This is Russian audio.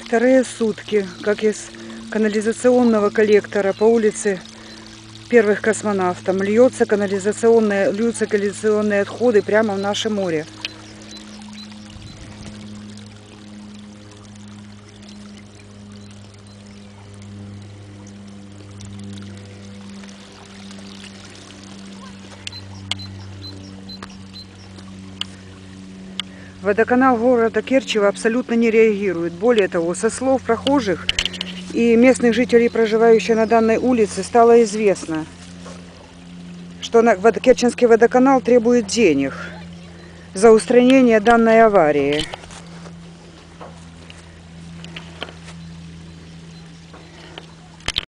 Вторые сутки, как из канализационного коллектора по улице Первых космонавтов льются канализационные отходы прямо в наше море. Водоканал города Керчева абсолютно не реагирует. Более того, со слов прохожих и местных жителей, проживающих на данной улице, стало известно, что Керченский водоканал требует денег за устранение данной аварии.